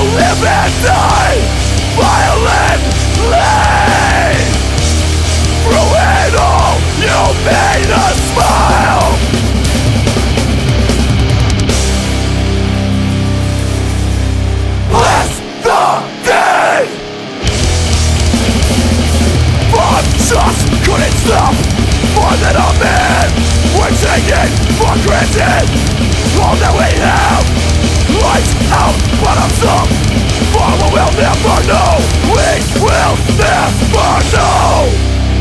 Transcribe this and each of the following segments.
live and die violently. Through it all, you made us smile. Bless the day. But just couldn't stop more than a man. We're taking for granted all that we have. Lights out, bottoms up. For we will never know. We will never know.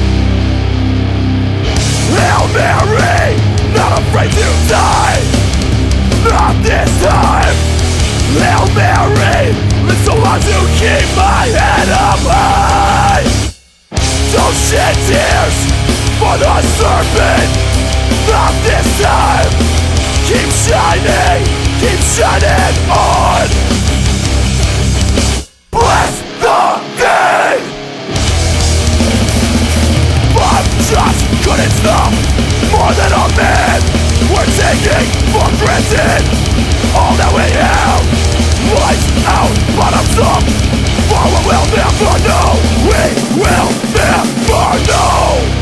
Hail Mary, not afraid to die. Not this time. Hail Mary, it's the one to keep my head up high. Don't shed tears for the serpent. Not this time. Keep shining on. Bless the day. But just couldn't stop more than a man. We're taking for granted all that we have. Lights out, bottoms up. For we will never know. We will never know.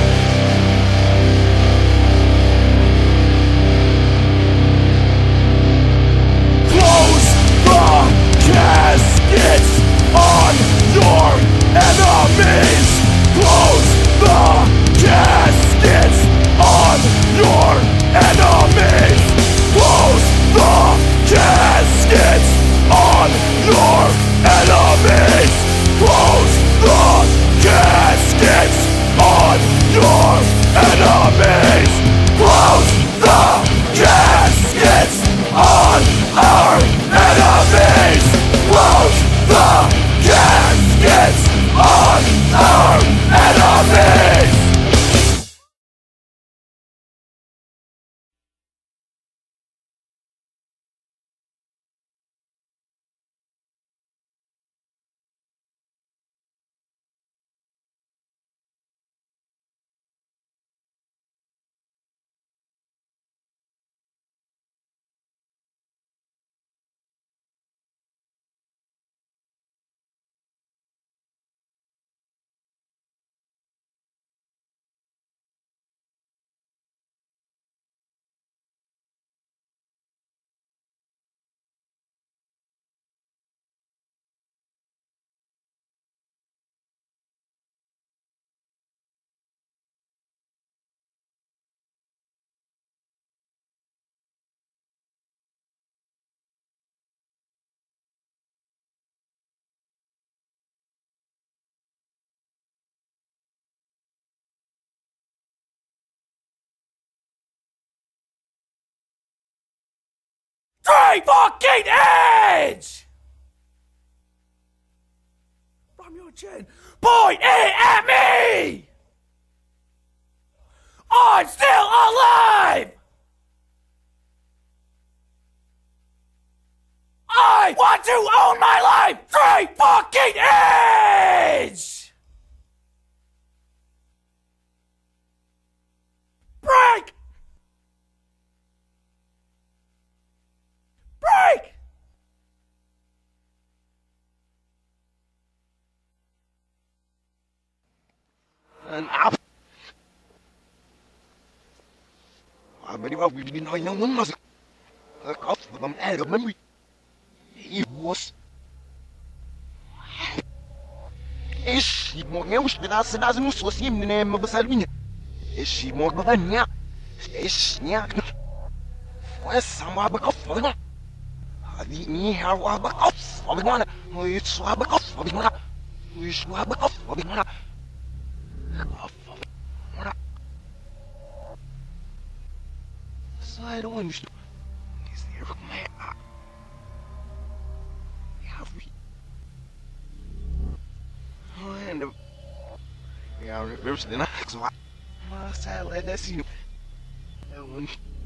Close the caskets on your enemies. Close the caskets on your enemies. Close the caskets on your enemies. Close the caskets on your enemies. Close the caskets on our enemies. Close the caskets on our enemies. Three fucking edge! From your chin, point it at me! I'm still alive! I want to own my life! Three fucking edge! Break! Break! But if we didn't know one was a cough from an head of memory. He was. Is she more news than us and as most was him the name of a Salvina? Is she more than ya? Is ya? Where's some Wabakoff for the I didn't hear how Wabakoff for the one. It's Wabakoff for the one. Wish Wabakoff for the one. I don't understand. Is there a man? Have we? Oh, and yeah, reverse the next one. Must I let us see?